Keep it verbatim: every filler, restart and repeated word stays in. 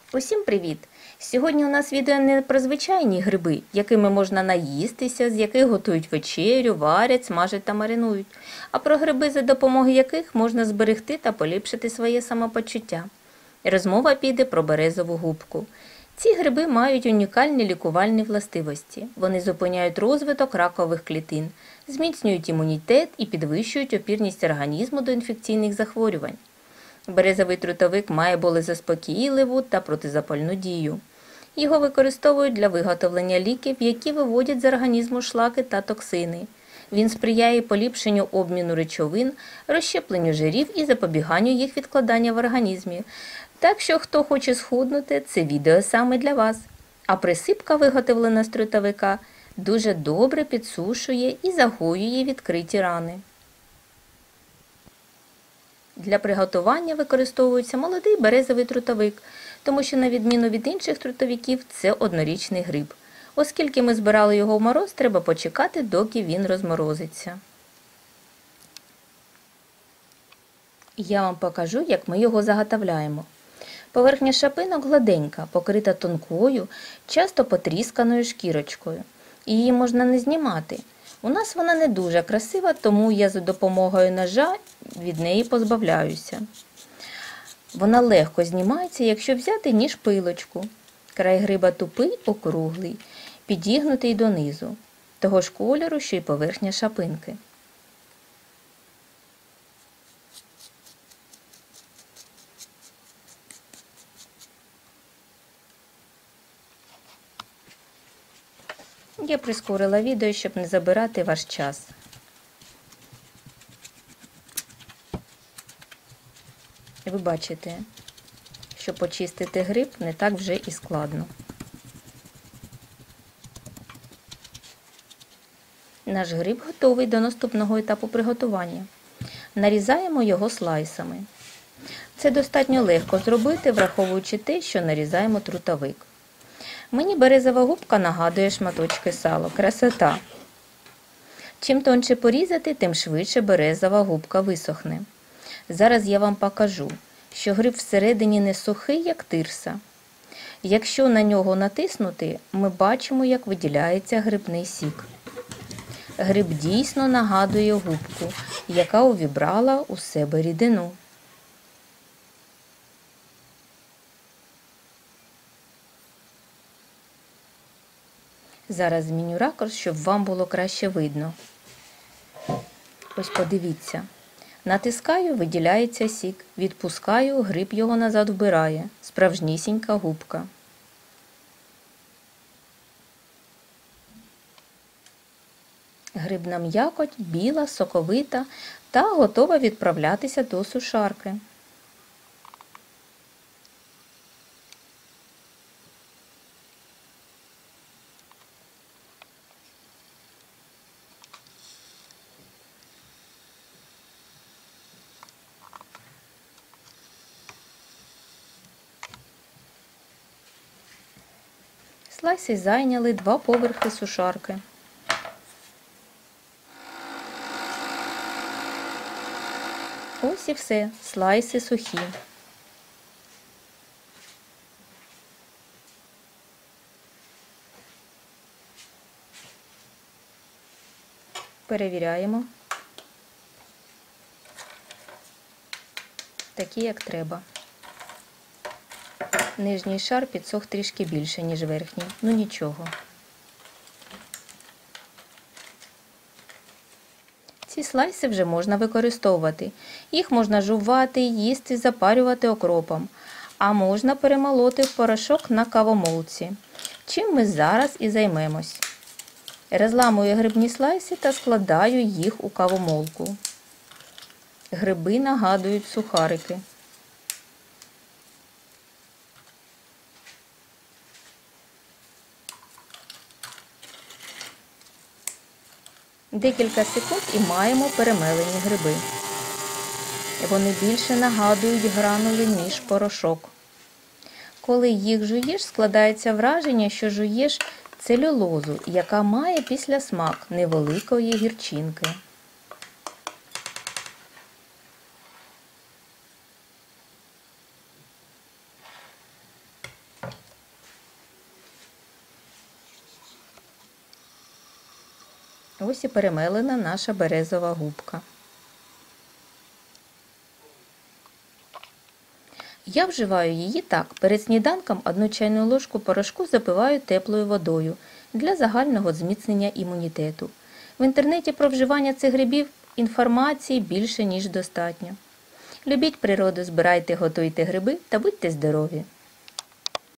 Усім привіт! Сьогодні у нас відео не про звичайні гриби, якими можна наїстися, з яких готують вечерю, варять, смажать та маринують, а про гриби, за допомогою яких можна зберегти та поліпшити своє самопочуття. Розмова піде про березову губку. Ці гриби мають унікальні лікувальні властивості. Вони зупиняють розвиток ракових клітин, зміцнюють імунітет і підвищують опірність організму до інфекційних захворювань. Березовий трутовик має болезаспокійливу та протизапальну дію. Його використовують для виготовлення ліків, які виводять з організму шлаки та токсини. Він сприяє поліпшенню обміну речовин, розщепленню жирів і запобіганню їх відкладання в організмі. Так що, хто хоче схуднути, це відео саме для вас. А присипка, виготовлена з трутовика, дуже добре підсушує і загоює відкриті рани. Для приготування використовується молодий березовий трутовик, тому що, на відміну від інших трутовиків, це однорічний гриб. Оскільки ми збирали його в мороз, треба почекати, доки він розморозиться. Я вам покажу, як ми його заготовляємо. Поверхня шапинок гладенька, покрита тонкою, часто потрісканою шкірочкою. Її можна не знімати. У нас вона не дуже красива, тому я за допомогою ножа від неї позбавляюся. Вона легко знімається, якщо взяти ніж-пилочку. Край гриба тупий, округлий, підігнутий донизу, того ж кольору, що й поверхня шапинки. Я прискорила відео, щоб не забирати ваш час. Ви бачите, що почистити гриб не так вже і складно. Наш гриб готовий до наступного етапу приготування. Нарізаємо його слайсами. Це достатньо легко зробити, враховуючи те, що нарізаємо трутовик. Мені березова губка нагадує шматочки сала. Красота! Чим тонше порізати, тим швидше березова губка висохне. Зараз я вам покажу, що гриб всередині не сухий, як тирса. Якщо на нього натиснути, ми бачимо, як виділяється грибний сік. Гриб дійсно нагадує губку, яка увібрала у себе рідину. Зараз зміню ракурс, щоб вам було краще видно. Ось подивіться. Натискаю, виділяється сік. Відпускаю, гриб його назад вбирає. Справжнісінька губка. Грибна м'якоть біла, соковита та готова відправлятися до сушарки. Слайси зайняли два поверхи сушарки. Ось і все, слайси сухі. Перевіряємо. Такі, як треба. Нижній шар підсох трішки більше, ніж верхній. Ну нічого. Ці слайси вже можна використовувати. Їх можна жувати, їсти, запарювати окропом. А можна перемолоти в порошок на кавомолці. Чим ми зараз і займемось. Розламую грибні слайси та складаю їх у кавомолку. Гриби нагадують сухарики. Декілька секунд і маємо перемелені гриби. Вони більше нагадують гранули, ніж порошок. Коли їх жуєш, складається враження, що жуєш целюлозу, яка має післясмак невеликої гірчинки. Ось і перемелена наша березова губка. Я вживаю її так. Перед сніданком одну чайну ложку порошку запиваю теплою водою для загального зміцнення імунітету. В інтернеті про вживання цих грибів інформації більше, ніж достатньо. Любіть природу, збирайте, готуйте гриби та будьте здорові!